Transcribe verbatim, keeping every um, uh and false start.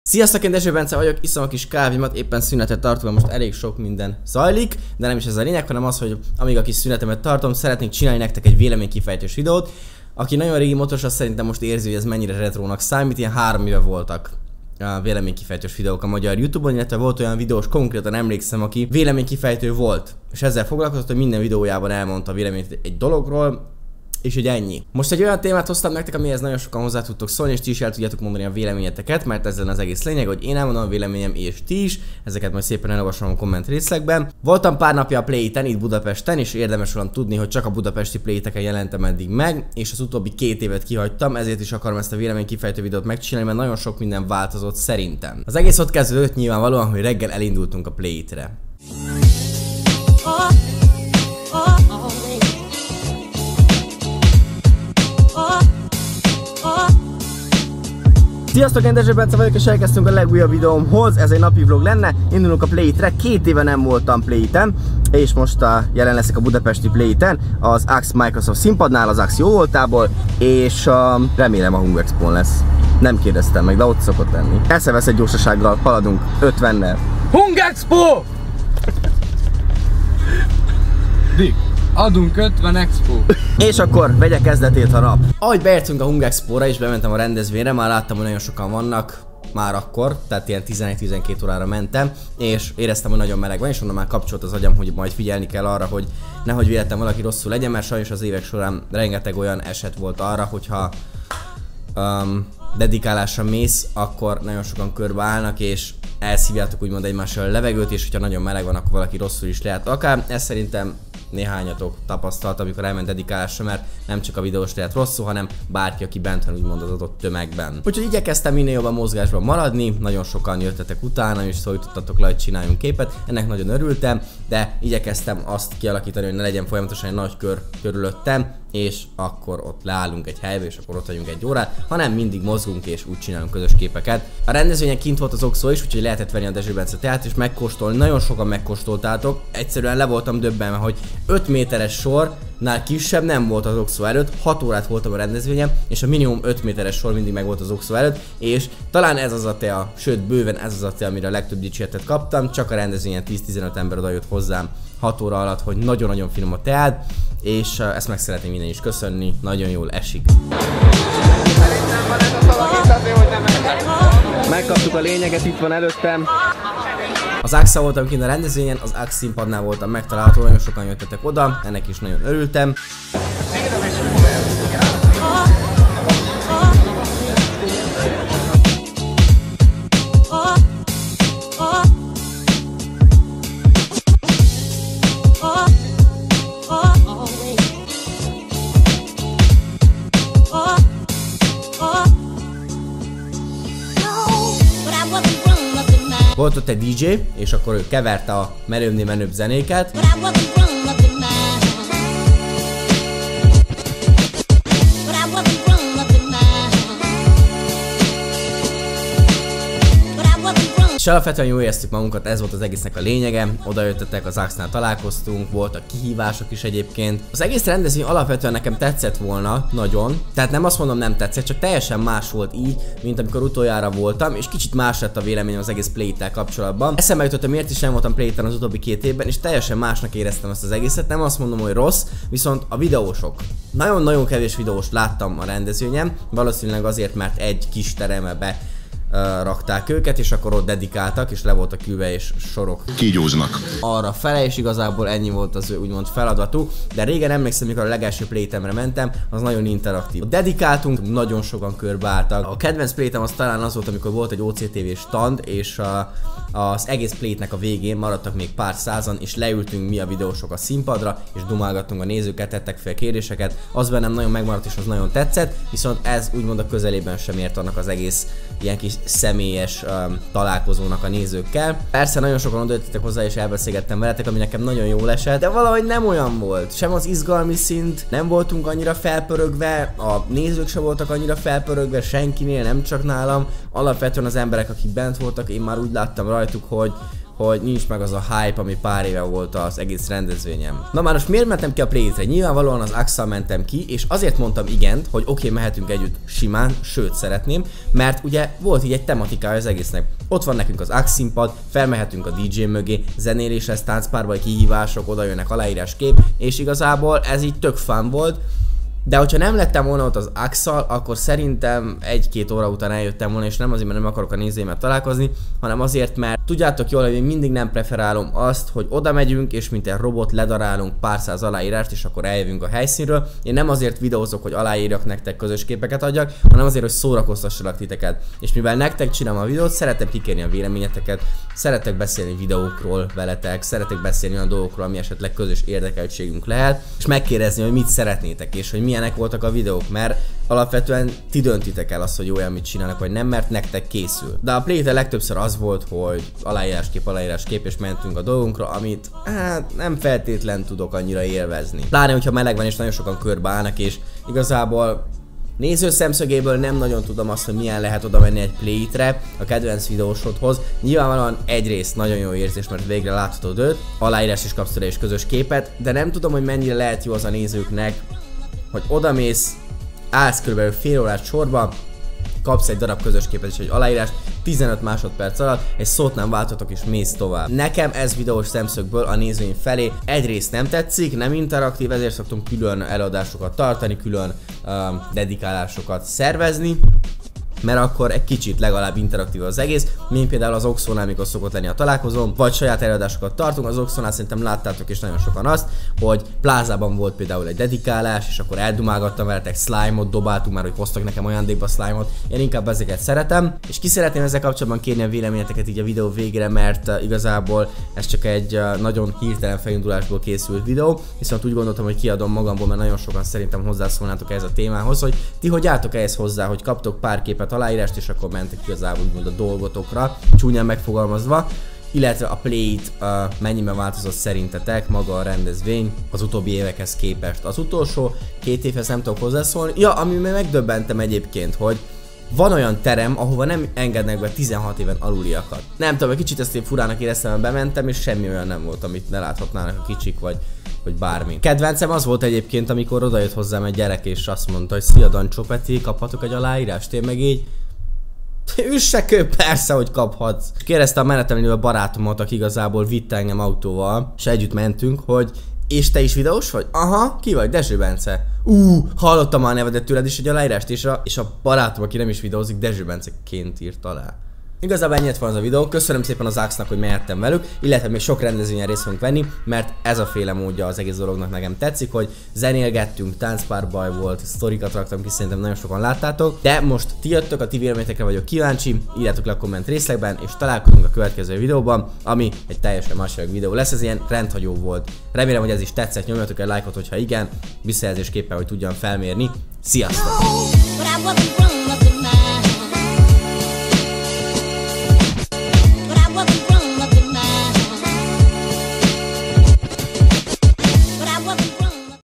Sziasztok, én Dezső Bence vagyok, iszom a kis kávémat, éppen szünetet tartom, most elég sok minden zajlik, de nem is ez a lényeg, hanem az, hogy amíg a kis szünetemet tartom, szeretnék csinálni nektek egy véleménykifejtős videót. Aki nagyon régi motoros, az szerintem most érzi, hogy ez mennyire retrónak számít, ilyen három éve voltak a véleménykifejtős videók a magyar YouTube-on, illetve volt olyan videós, konkrétan emlékszem, aki véleménykifejtő volt, és ezzel foglalkozott, hogy minden videójában elmondta a véleményt egy dologról, és hogy ennyi. Most egy olyan témát hoztam nektek, amihez nagyon sokan hozzá tudtok szólni, és ti is el tudjátok mondani a véleményeteket, mert ez az egész lényeg, hogy én elmondom a véleményem, és ti is. Ezeket majd szépen elolvasom a komment részlegben. Voltam pár napja a Play-ten itt Budapesten, és érdemes volna tudni, hogy csak a budapesti Play-teken jelentem eddig meg, és az utóbbi két évet kihagytam, ezért is akarom ezt a véleménykifejtő videót megcsinálni, mert nagyon sok minden változott szerintem. Az egész ott kezdődött nyilvánvalóan, hogy reggel elindultunk a Play-tre. Sziasztok, én Dezső Bence vagyok, és elkezdtünk a legújabb videómhoz. Ez egy napi vlog lenne. Indulunk a Play-tre. Két éve nem voltam Play-ten, és most a, jelen leszek a budapesti Play-ten, az Axe Microsoft színpadnál, az Axe jó voltából, és uh, remélem a Hung Expon lesz. Nem kérdeztem meg, de ott szokott lenni. Eszevesz egy gyorsasággal, haladunk ötvennel. Hung Expo! Dick, adunk ötven Expo. És akkor vegye kezdetét a nap. Ahogy beértünk a Hung Expo-ra és bementem a rendezvényre, már láttam, hogy nagyon sokan vannak már akkor, tehát ilyen tizenegy-tizenkét órára mentem, és éreztem, hogy nagyon meleg van, és onnan már kapcsolt az agyam, hogy majd figyelni kell arra, hogy nehogy véletlen valaki rosszul legyen, mert sajnos az évek során rengeteg olyan eset volt arra, hogyha um, dedikálásra mész, akkor nagyon sokan körbe állnak, és elszívjátok úgymond egymással a levegőt, és hogyha nagyon meleg van, akkor valaki rosszul is lehet akár. Ez szerintem néhányatok tapasztalt, amikor elment dedikálásra, mert nem csak a videós lehet rosszul, hanem bárki, aki bent van úgymond az adott tömegben. Úgyhogy igyekeztem minél jobban mozgásban maradni, nagyon sokan jöttetek utána, és szólítottatok le, hogy csináljunk képet, ennek nagyon örültem, de igyekeztem azt kialakítani, hogy ne legyen folyamatosan egy nagy kör körülöttem, és akkor ott leállunk egy helybe, és akkor ott vagyunk egy órát, hanem mindig mozgunk és úgy csinálunk közös képeket. A rendezvényen kint volt az Oxo is, úgyhogy lehetett venni a Dezső Bence teát és megkóstolni. Nagyon sokan megkóstoltátok, egyszerűen le voltam döbbenve, hogy öt méteres sornál kisebb nem volt az Oxo előtt, hat órát voltam a rendezvényen, és a minimum öt méteres sor mindig meg volt az Oxo előtt, és talán ez az a tea, sőt bőven ez az a tea, amire a legtöbb dicséretet kaptam, csak a rendezvényen tíz-tizenöt ember odajött hozzám hat óra alatt, hogy nagyon-nagyon finom a teád, és uh, ezt meg szeretném minden is köszönni, nagyon jól esik. Megkaptuk a lényeget, itt van előttem. Az Axe-szal voltam kint a rendezvényen, az Axe színpadnál voltam megtalálható, nagyon sokan jöttetek oda, ennek is nagyon örültem. Volt ott egy dé dzsé, és akkor ő keverte a merőbbnél menőbb zenéket. És alapvetően jól éreztük magunkat, ez volt az egésznek a lényege, oda jöttetek, az Axe-nál találkoztunk, voltak kihívások is egyébként. Az egész rendezvény alapvetően nekem tetszett volna, nagyon, tehát nem azt mondom nem tetszett, csak teljesen más volt így, mint amikor utoljára voltam, és kicsit más lett a véleményem az egész Play-tel kapcsolatban. Eszembe jutott, hogy miért is nem voltam Play-ten az utóbbi két évben, és teljesen másnak éreztem ezt az egészet, nem azt mondom, hogy rossz, viszont a videósok. Nagyon-nagyon kevés videóst láttam a rendezvényen, valószínűleg azért, mert egy kis terembe be Uh, rakták őket, és akkor ott dedikáltak, és le voltak ülve, és sorok kígyóznak arra fele, és igazából ennyi volt az ő úgymond feladatuk. De régen emlékszem, mikor a legelső Play-temre mentem, az nagyon interaktív. Dedikáltunk, nagyon sokan körbeálltak. A kedvenc Play-tem az talán az volt, amikor volt egy o cé té vé stand, és a, az egész Play-nek a végén maradtak még pár százan, és leültünk mi a videósok a színpadra, és dumálgattunk a nézőket, tettek fel kérdéseket. Az bennem nagyon megmaradt, és az nagyon tetszett, viszont ez úgymond a közelében sem ért annak az egész ilyen kis személyes um, találkozónak a nézőkkel. Persze nagyon sokan odajöttetek hozzá, és elbeszélgettem veletek, ami nekem nagyon jól esett, de valahogy nem olyan volt. Sem az izgalmi szint, nem voltunk annyira felpörögve, a nézők sem voltak annyira felpörögve, senkinél, nem csak nálam. Alapvetően az emberek, akik bent voltak, én már úgy láttam rajtuk, hogy hogy nincs meg az a hype, ami pár éve volt az egész rendezvényem. Na már most miért mentem ki a Play-re? Nyilvánvalóan az Axal mentem ki, és azért mondtam igent, hogy oké, okay, mehetünk együtt simán, sőt szeretném, mert ugye volt így egy tematikája az egésznek. Ott van nekünk az Ax színpad, felmehetünk a dé dzsé mögé, zenélés lesz, táncpárbaj, kihívások, oda jönnek aláírás kép, és igazából ez így tök fun volt. De hogyha nem lettem volna ott az Axal, akkor szerintem egy-két óra után eljöttem volna, és nem azért, mert nem akarok a nézőimmel találkozni, hanem azért, mert tudjátok jól, hogy én mindig nem preferálom azt, hogy oda megyünk, és mint egy robot ledarálunk pár száz aláírást, és akkor eljövünk a helyszínről. Én nem azért videózok, hogy aláírjak nektek, közös képeket adjak, hanem azért, hogy szórakoztassalak titeket. És mivel nektek csinálom a videót, szeretem kikérni a véleményeteket, szeretek beszélni videókról veletek, szeretek beszélni olyan dolgokról, ami esetleg közös érdekeltségünk lehet, és megkérdezni, hogy mit szeretnétek, és hogy milyenek voltak a videók, mert alapvetően ti döntitek el azt, hogy olyan mit csinálnak, vagy nem, mert nektek készül. De a Play-re legtöbbször az volt, hogy aláíráskép, aláíráskép, és mentünk a dolgunkra, amit hát nem feltétlen tudok annyira élvezni. Pláne, hogyha meleg van, és nagyon sokan körbe állnak, és igazából néző szemszögéből nem nagyon tudom azt, hogy milyen lehet oda menni egy Play-re a kedvenc videósodhoz. Nyilvánvalóan egyrészt nagyon jó érzés, mert végre láthatod őt, aláírás is kapsz tőle és közös képet, de nem tudom, hogy mennyire lehet jó az a nézőknek, hogy odamész, állsz körülbelül fél órát sorba, kapsz egy darab közös képet és egy aláírást, tizenöt másodperc alatt egy szót nem váltotok és mész tovább. Nekem ez videós szemszögből a nézőim felé egyrészt nem tetszik, nem interaktív, ezért szoktunk külön előadásokat tartani, külön um, dedikálásokat szervezni, mert akkor egy kicsit legalább interaktív az egész, mint például az Oxonál, amikor szokott lenni a találkozón, vagy saját előadásokat tartunk. Az Oxonál szerintem láttátok és nagyon sokan azt, hogy plázában volt például egy dedikálás, és akkor eldumálgattam veletek, slime-ot dobáltunk már, hogy hoztak nekem ajándékba slime-ot, én inkább ezeket szeretem, és ki szeretném ezzel kapcsolatban kérni a véleményeteket így a videó végére, mert uh, igazából ez csak egy uh, nagyon hirtelen felindulásból készült videó, viszont úgy gondoltam, hogy kiadom magamból, mert nagyon sokan szerintem hozzászólnátok ehhez a témához, hogy ti hogy álltok ehhez hozzá, hogy kaptok pár képet, aláírást, és akkor mentek igazából úgymond a dolgotokra, csúnyán megfogalmazva, illetve a Play-t uh, mennyiben változott szerintetek maga a rendezvény az utóbbi évekhez képest. Az utolsó két évhez nem tudok hozzászólni. Ja, ami megdöbbentem egyébként, hogy van olyan terem, ahova nem engednek be tizenhat éven aluliakat. Nem tudom, egy kicsit ezt én furának éreztem, hogy bementem, és semmi olyan nem volt, amit ne láthatnának a kicsik, vagy vagy bármi. Kedvencem az volt egyébként, amikor odajött hozzám egy gyerek, és azt mondta, hogy szia Dancsó Peti, kaphatok egy aláírást? Én meg így üssekő, persze, hogy kaphatsz. Kérdezte a menetemen lévő barátomat, aki igazából vitte engem autóval, és együtt mentünk, hogy és te is videós vagy? Aha, ki vagy? Dezső Bence. Ú, hallottam már a nevedet tőled is egy aláírást, és a, és a barátom, aki nem is videózik, Dezső Benceként írt alá. Igazából ennyit van az a videó, köszönöm szépen az Axnak, hogy mehettem velük, illetve még sok rendezvényen részt fogunk venni, mert ez a féle módja az egész dolognak nekem tetszik, hogy zenélgettünk, táncpárbaj volt, sztorikat raktam ki, szerintem nagyon sokan láttátok, de most ti jöttök, a ti véleményetekre vagyok kíváncsi, írjátok le a komment részlegben, és találkozunk a következő videóban, ami egy teljesen másik videó lesz, ez ilyen rendhagyó volt. Remélem, hogy ez is tetszett, nyomjatok egy lájkot, hogyha igen, visszajelzésképpen, hogy tudjam felmérni. Sziasztok! What